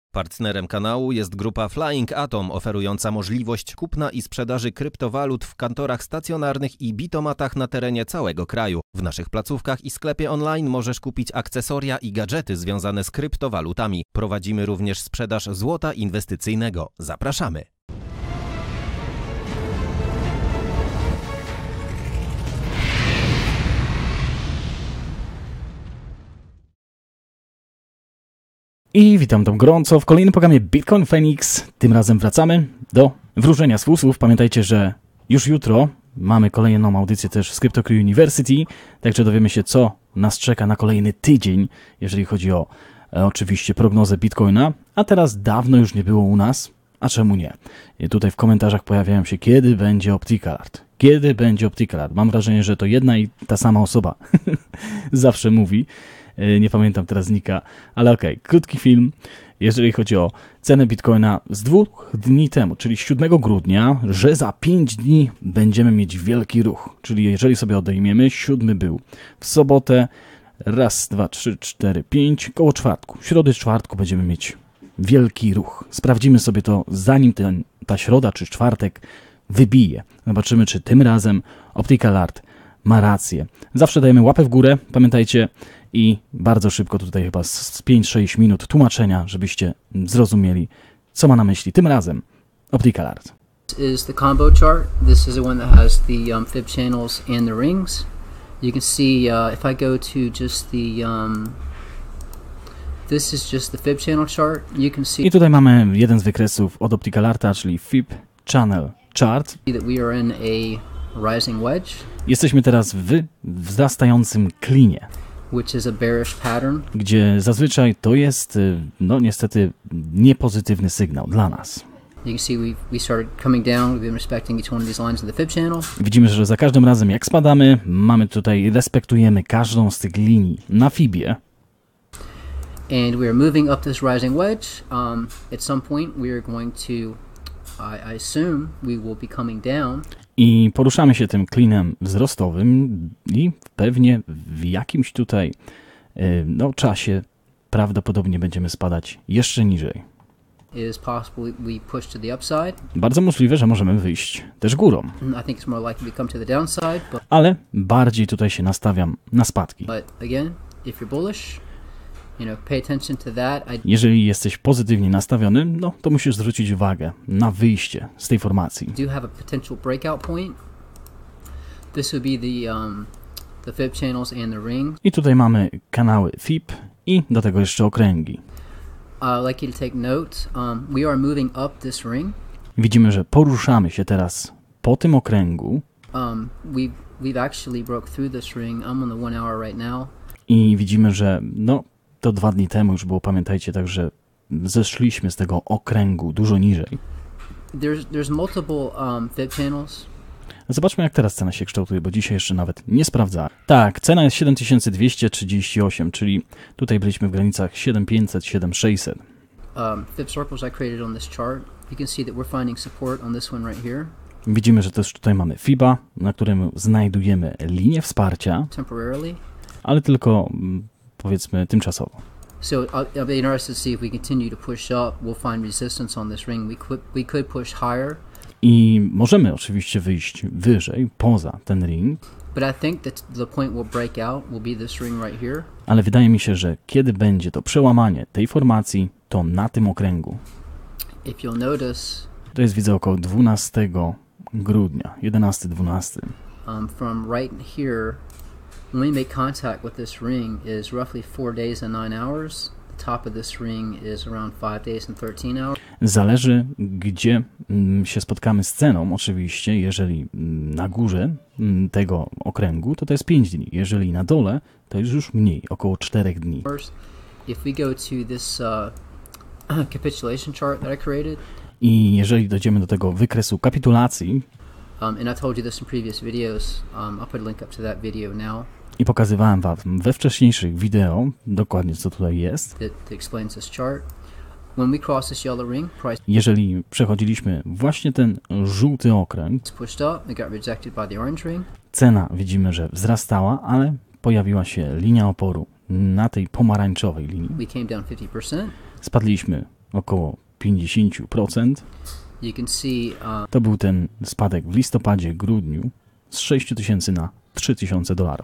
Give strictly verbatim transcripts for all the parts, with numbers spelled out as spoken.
Partnerem kanału jest grupa Flying Atom, oferująca możliwość kupna i sprzedaży kryptowalut w kantorach stacjonarnych i bitomatach na terenie całego kraju. W naszych placówkach i sklepie online możesz kupić akcesoria i gadżety związane z kryptowalutami. Prowadzimy również sprzedaż złota inwestycyjnego. Zapraszamy! I witam tam gorąco w kolejnym programie Bitcoin Phoenix. Tym razem wracamy do wróżenia z fusów. Pamiętajcie, że już jutro mamy kolejną audycję też z Crypto Crew University, także dowiemy się, co nas czeka na kolejny tydzień, jeżeli chodzi o e, oczywiście prognozę Bitcoina. A teraz dawno już nie było u nas, a czemu nie? I tutaj w komentarzach pojawiają się, kiedy będzie Optical Art. Kiedy będzie Optical Art? Mam wrażenie, że to jedna i ta sama osoba zawsze mówi. Nie pamiętam teraz nika, ale okej, okay. Krótki film, jeżeli chodzi o cenę Bitcoina z dwóch dni temu, czyli siódmego grudnia, że za pięć dni będziemy mieć wielki ruch. Czyli jeżeli sobie odejmiemy, siódmy był w sobotę, raz, dwa, trzy, cztery, pięć, koło czwartku. W środę, czwartku będziemy mieć wielki ruch. Sprawdzimy sobie to, zanim ten, ta środa czy czwartek wybije. Zobaczymy, czy tym razem Optical Art ma rację. Zawsze dajemy łapę w górę, pamiętajcie, i bardzo szybko tutaj chyba z pięć sześć minut tłumaczenia, żebyście zrozumieli, co ma na myśli tym razem Optical Art. This is the combo chart. This is the one that has the um, fib channels and the rings. You can see uh, if I go to just the um, this is just the fib channel chart. You can see I tutaj mamy jeden z wykresów od Optical Arta, czyli fib channel chart. that we are in a rising wedge. Jesteśmy teraz w wzrastającym klinie, Which is a bearish pattern. Gdzie zazwyczaj to jest, no niestety, niepozytywny sygnał dla nas. You can see we, we started coming down, we've been respecting each one of these lines in the fib channel. Widzimy, że za każdym razem jak spadamy, mamy tutaj, respektujemy każdą z tych linii na fibie. And we are moving up this rising wedge. Um, at some point we are going to, I, I assume, we will be coming down. I poruszamy się tym klinem wzrostowym i pewnie w jakimś tutaj no, czasie prawdopodobnie będziemy spadać jeszcze niżej. It is possible we push to the upside. Bardzo możliwe, że możemy wyjść też górą. I think it's more likely we come to the downside, but, ale bardziej tutaj się nastawiam na spadki. but again, if you're bullish, you know, pay attention to that. I Jeżeli jesteś pozytywnie nastawiony, no to musisz zwrócić uwagę na wyjście z tej formacji. do have a potential breakout point. This would be the um, the fib channels and the rings. I tutaj mamy kanały fib i do tego jeszcze okręgi. I'd like you to take note. Um, we are moving up this ring. Widzimy, że poruszamy się teraz po tym okręgu. Um, we we've actually broke through this ring. I'm on the one hour right now. I widzimy, że no to dwa dni temu już było, pamiętajcie, także zeszliśmy z tego okręgu dużo niżej. There's there's multiple um, fib channels. Zobaczmy, jak teraz cena się kształtuje, bo dzisiaj jeszcze nawet nie sprawdzałem. Tak, cena jest siedem tysięcy dwieście trzydzieści osiem, czyli tutaj byliśmy w granicach siedem tysięcy pięćset do siedem tysięcy sześćset. Um, fib circles I created on this chart. You can see that we're finding support on this one right here. Widzimy, że też tutaj mamy fiba, na którym znajdujemy linię wsparcia, Temporarily. ale tylko powiedzmy tymczasowo. So I'll, I'll be interested to see if we continue to push up, we'll find resistance on this ring. We could we could push higher. I możemy oczywiście wyjść wyżej, poza ten ring. But I think that the point we'll break out will be this ring right here. Ale wydaje mi się, że kiedy będzie to przełamanie tej formacji, to na tym okręgu. If you'll notice, to jest, widzę, około dwunastego grudnia, jedenastego dwunastego. Um, from right here, when we make contact with this ring is roughly four days and nine hours. The top of this ring is around five days and thirteen hours. Zależy, gdzie mm, się spotkamy z ceną, oczywiście. Jeżeli mm, na górze mm, tego okręgu, to to jest pięć dni. Jeżeli na dole, to jest już mniej, około czterech dni. If we go to this uh, capitulation chart that I created, i jeżeli dojdziemy do tego wykresu kapitulacji, um, and I told you this in previous videos, um, I'll put a link up to that video now. I pokazywałem wam we wcześniejszych wideo dokładnie, co tutaj jest. That, that explains this chart. When we cross this yellow ring, price Jeżeli przechodziliśmy właśnie ten żółty okręg, pushed up, it got rejected by the orange ring. Cena widzimy, że wzrastała, ale pojawiła się linia oporu na tej pomarańczowej linii. We came down fifty percent. Spadliśmy około pięćdziesiąt procent. You can see uh, To był ten spadek w listopadzie, grudniu z sześć tysięcy na trzy tysiące dolarów.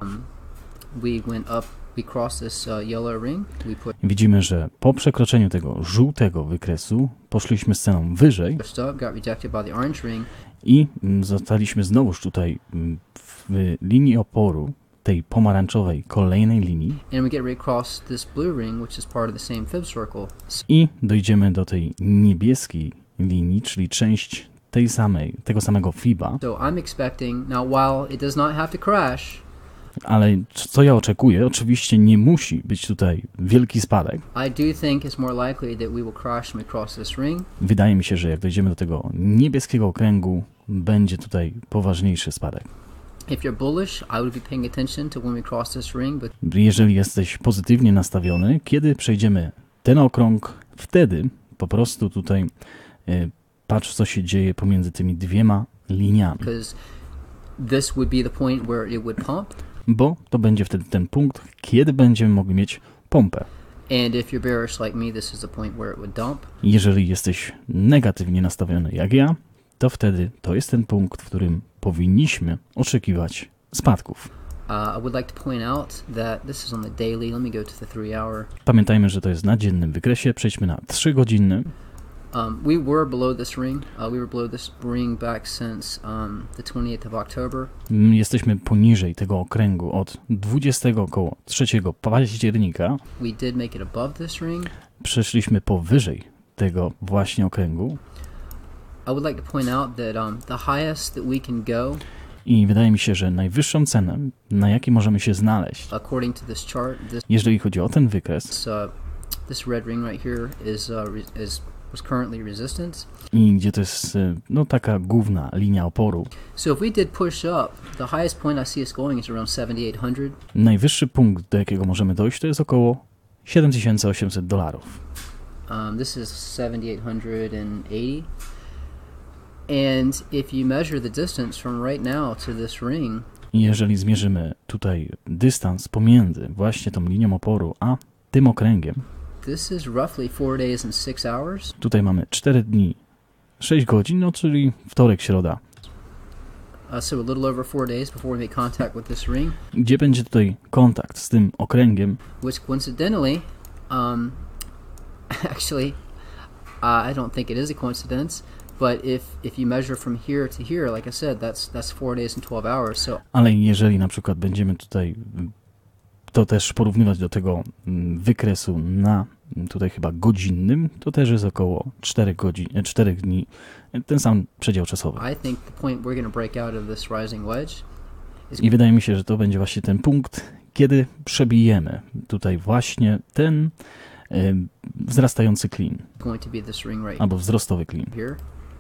we went up, we crossed this uh, yellow ring. We put Widzimy, że po przekroczeniu tego żółtego wykresu poszliśmy z ceną wyżej pushed up, got rejected by the orange ring. i mm, zostaliśmy znowuż tutaj mm, w linii oporu, tej pomarańczowej kolejnej linii, And we get ready to cross this blue ring, which is part of the same fib circle. So i dojdziemy do tej niebieskiej linii, czyli część tej samej, tego samego fiba, so I'm expecting, now while it does not have to crash, ale co ja oczekuję, oczywiście nie musi być tutaj wielki spadek. I do think it's more likely that we will crash when we cross this ring. Wydaje mi się, że jak dojdziemy do tego niebieskiego okręgu, będzie tutaj poważniejszy spadek. If you're bullish, I would be paying attention to when we cross this ring, but Jeżeli jesteś pozytywnie nastawiony, kiedy przejdziemy ten okrąg, wtedy po prostu tutaj y, patrz, co się dzieje pomiędzy tymi dwiema liniami, because this would be the point where it would pump. bo to będzie wtedy ten punkt, kiedy będziemy mogli mieć pompę. And if you're bearish like me, this is the point where it would dump. Jeżeli jesteś negatywnie nastawiony jak ja, to wtedy to jest ten punkt, w którym powinniśmy oczekiwać spadków. Uh, I would like to point out that this is on the daily. Let me go to the three hour. Pamiętajmy, że to jest na dziennym wykresie. Przejdźmy na trzygodzinny. Um, we were below this ring. Uh, we were below this ring back since um, the twentieth of October. Mm, Jesteśmy poniżej tego okręgu od dwudziestego około trzeciego października. We did make it above this ring. Przeszliśmy powyżej tego właśnie okręgu I would like to point out that um, the highest that we can go, i wydaje mi się, że najwyższą cenę, na jakiej możemy się znaleźć, according to this chart, this jeżeli chodzi o ten wykres uh, this red ring right here is uh, re- is was currently resistance. i gdzie to jest y, no taka główna linia oporu, So if we did push up, the highest point I see us going is around seventy-eight hundred. najwyższy punkt, do jakiego możemy dojść, to jest około siedem tysięcy osiemset dolarów. Um, this is seventy-eight eighty. And if you measure the distance from right now to this ring, I jeżeli zmierzymy tutaj dystans pomiędzy właśnie tą linią oporu a tym okręgiem, this is roughly four days and six hours. tutaj mamy cztery dni, sześć godzin, no czyli wtorek, środa, Uh, so a little over four days before we make contact with this ring, gdzie będzie tutaj kontakt z tym okręgiem, which coincidentally, um, actually, uh, I don't think it is a coincidence, but if if you measure from here to here, like I said, that's that's four days and twelve hours. So ale jeżeli na przykład będziemy tutaj to też porównywać do tego mm, wykresu na mm, tutaj chyba godzinnym, to też jest około cztery godzin, cztery dni, ten sam przedział czasowy. I think the point we're going to break out of this rising wedge is I wydaje mi się, że to będzie właśnie ten punkt, kiedy przebijemy tutaj właśnie ten y, wzrastający klin, going to be this ring right albo wzrostowy klin. here.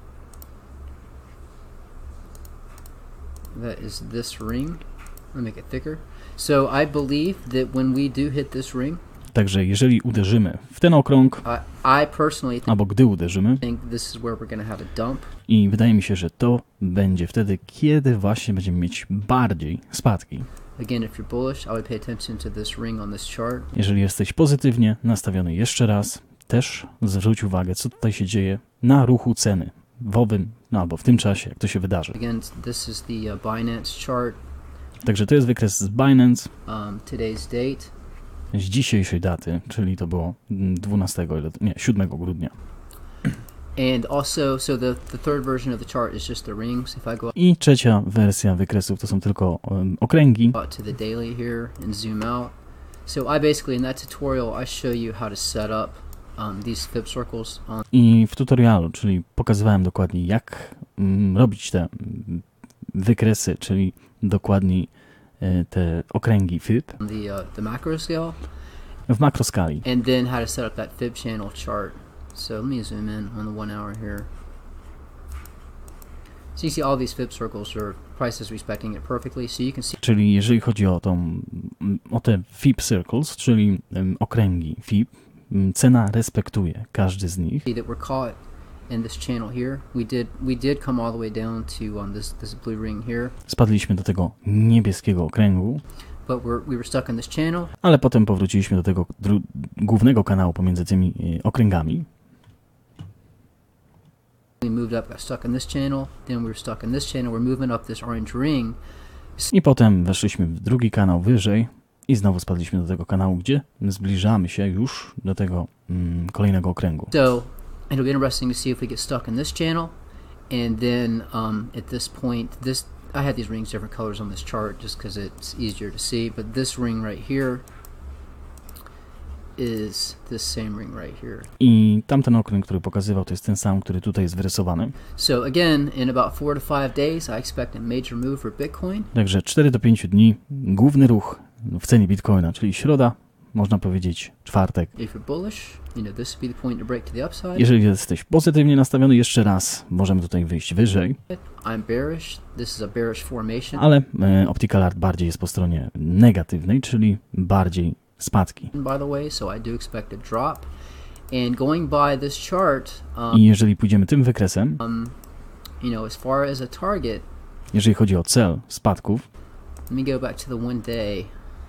That is this ring. Let me make it thicker. So I believe that when we do hit this ring, Także jeżeli uderzymy w ten okrąg, I, I personally th- albo gdy uderzymy, think this is where we're going to have a dump. i wydaje mi się, że to będzie wtedy, kiedy właśnie będziemy mieć bardziej spadki. Again, if you're bullish, I would pay attention to this ring on this chart. Jeżeli jesteś pozytywnie nastawiony jeszcze raz, też zwróć uwagę, co tutaj się dzieje na ruchu ceny w owym, no albo w tym czasie, jak to się wydarzy. Again, this is the uh, Binance chart. Także to jest wykres z Binance Um, today's date. z dzisiejszej daty, czyli to było dwunastego, ile- nie, siódmego grudnia. And also, so the, the third version of the chart is just the rings. If I go I trzecia wersja wykresów to są tylko um, okręgi. out to the daily here and zoom out. So I basically, in that tutorial, I show you how to set up um, these fib circles on I w tutorialu, czyli pokazywałem dokładnie, jak mm, robić te mm, wykresy, czyli dokładniej e, te okręgi fib the uh, the macro scale, w makroskali. and then how to set up that fib channel chart. So let me zoom in on the one hour here. So you see all these fib circles are prices respecting it perfectly. So you can see Czyli jeżeli chodzi o, tą, mm, o te fib circles, czyli mm, okręgi fib, mm, cena respektuje każdy z nich. that we're caught in this channel here. We did we did come all the way down to um, this this blue ring here, Spadliśmy do tego niebieskiego okręgu, but we're we were stuck in this channel. ale potem powróciliśmy do tego dru- głównego kanału pomiędzy tymi e, okręgami. We moved up, got stuck in this channel, then we were stuck in this channel, we're moving up this orange ring. I potem weszliśmy w drugi kanał wyżej i znowu spadliśmy do tego kanału, gdzie zbliżamy się już do tego mm, kolejnego okręgu. So it'll be interesting to see if we get stuck in this channel, and then um, at this point, this I had these rings different colors on this chart just because it's easier to see, but this ring right here is this same ring right here. I tamten okręg, który pokazywał, to jest ten sam, który tutaj jest wyrysowany. So again, in about four to five days, I expect a major move for Bitcoin. Także cztery do pięciu dni, główny ruch w cenie Bitcoina, czyli środa, można powiedzieć czwartek. If you're bullish, you know, this would be the point to break to the upside. Jeżeli jesteś pozytywnie nastawiony, jeszcze raz możemy tutaj wyjść wyżej. I'm bearish. This is a bearish formation. Ale e, Optical Art bardziej jest po stronie negatywnej, czyli bardziej spadki. By the way, so I do expect a drop. And going by this chart, um, I jeżeli pójdziemy tym wykresem, um, you know, as far as a target, jeżeli chodzi o cel spadków, let me go back to the one day.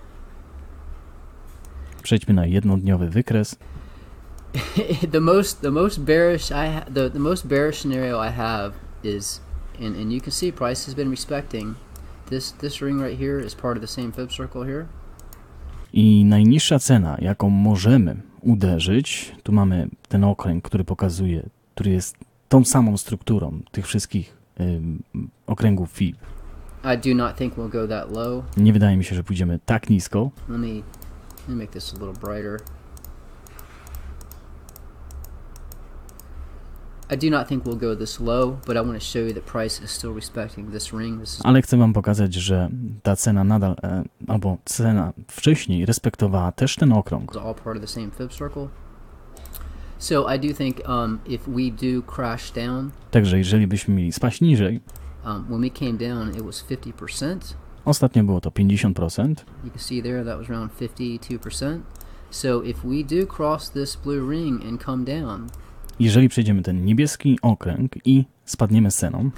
przejdźmy na jednodniowy wykres. the most, the most bearish I ha the the most bearish scenario I have is, and and you can see price has been respecting this this ring right here is part of the same fib circle here. I najniższa cena, jaką możemy uderzyć, tu mamy ten okręg, który pokazuje, który jest tą samą strukturą tych wszystkich y, okręgów F I B. I do not think we'll go that low. Nie wydaje mi się, że pójdziemy tak nisko. Let me, let me make this a little brighter. I do not think we'll go this low, but I want to show you that price is still respecting this ring. This is Ale chcę wam pokazać, że ta cena nadal, e, albo cena wcześniej respektowała też ten okrąg. all part of the same fib circle. So I do think um, if we do crash down, Także jeżeli byśmy mieli spaść niżej, um, when we came down, it was fifty percent. ostatnio było to pięćdziesiąt procent, You can see there that was around fifty-two percent. So if we do cross this blue ring and come down, jeżeli przejdziemy ten niebieski okręg i spadniemy z ceną,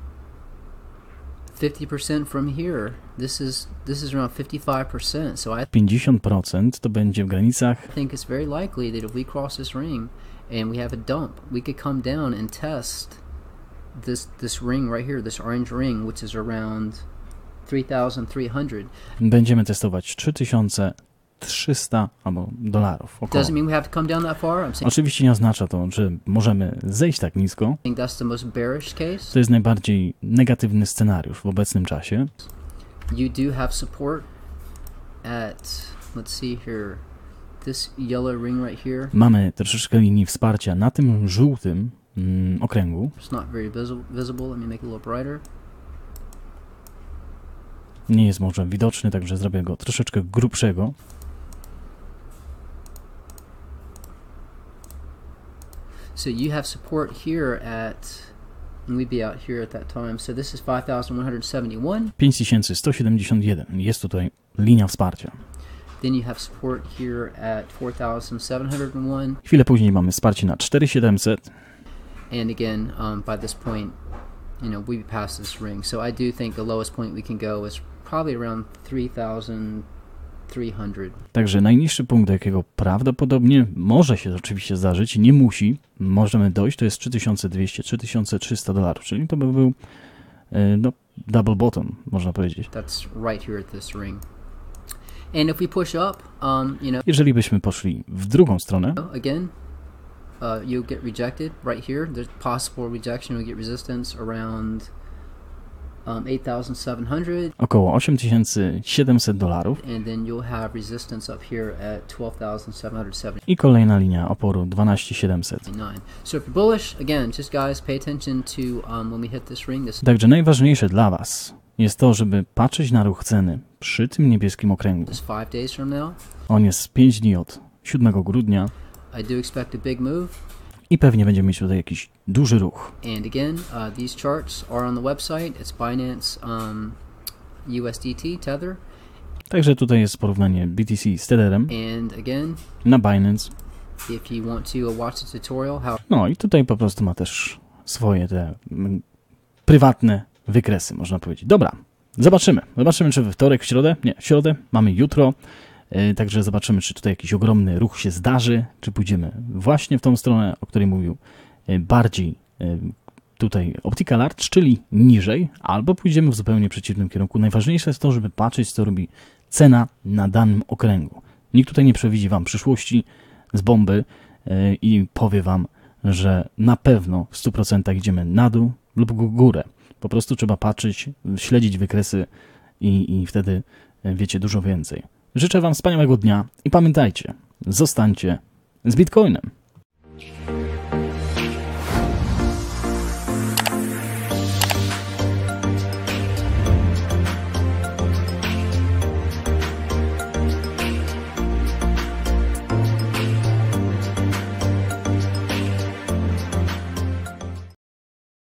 fifty percent from here, this is this is around fifty-five percent. So I pięćdziesiąt procent to będzie w granicach, think it's very likely that if we cross this ring and we have a dump, we could come down and test this this ring right here, this orange ring, which is around three thousand three hundred. będziemy testować trzy tysiące trzysta albo dolarów około. Doesn't mean we have to come down that far. I'm saying Oczywiście nie oznacza to, że możemy zejść tak nisko. that's the most bearish case. To jest najbardziej negatywny scenariusz w obecnym czasie. You do have support at, let's see here, this yellow ring right here. Mamy troszeczkę linii wsparcia na tym żółtym mm, okręgu. It's not very visi- visible. Let me make it a little brighter. Nie jest może widoczny, także zrobię go troszeczkę grubszego. So you have support here at, and we'd be out here at that time. So this is five thousand one hundred seventy-one. pięć tysięcy sto siedemdziesiąt jeden. Jest tutaj linia wsparcia. Then you have support here at four thousand seven hundred one. Chwilę później mamy wsparcie na cztery tysiące siedemset. And again, um, by this point, you know, we passed this ring. So I do think the lowest point we can go is probably around three thousand three hundred. Także najniższy punkt, do jakiego prawdopodobnie może się oczywiście zdarzyć, nie musi, możemy dojść, to jest trzy tysiące dwieście do trzy tysiące trzysta dolarów, czyli to by był e, no, double bottom, można powiedzieć. That's right here at this ring. And if we push up, um, you know, Jeżeli byśmy poszli w drugą stronę, again, uh, you'll get rejected right here. There's possible rejection. You'll get resistance around um, eight thousand seven hundred, około osiem tysięcy siedemset dolarów and then you'll have resistance up here at twelve thousand seven hundred seventy-nine. i kolejna linia oporu dwanaście tysięcy siedemset. So if you're bullish, again, just guys, pay attention to um, when we hit this ring. This, Także najważniejsze dla Was jest to, żeby patrzeć na ruch ceny przy tym niebieskim okręgu. this five days from now. On jest pięć dni od siódmego grudnia I do expect a big move. i pewnie będziemy mieć tutaj jakiś duży ruch. And again, uh, these charts are on the website. It's Binance um, U S D T Tether. Także tutaj jest porównanie B T C z Tetherem And again, na Binance. if you want to uh, watch the tutorial, how No i tutaj po prostu ma też swoje te mm, prywatne wykresy, można powiedzieć. Dobra, zobaczymy. Zobaczymy, czy we wtorek, w środę. Nie, w środę mamy jutro. Yy, także zobaczymy, czy tutaj jakiś ogromny ruch się zdarzy, czy pójdziemy właśnie w tą stronę, o której mówił yy, bardziej yy, tutaj Optical Arch, czyli niżej, albo pójdziemy w zupełnie przeciwnym kierunku. Najważniejsze jest to, żeby patrzeć, co robi cena na danym okręgu. Nikt tutaj nie przewidzi Wam przyszłości z bomby yy, i powie Wam, że na pewno w stu procentach idziemy na dół lub górę. Po prostu trzeba patrzeć, śledzić wykresy i, i wtedy wiecie dużo więcej. Życzę Wam wspaniałego dnia i pamiętajcie, zostańcie z Bitcoinem.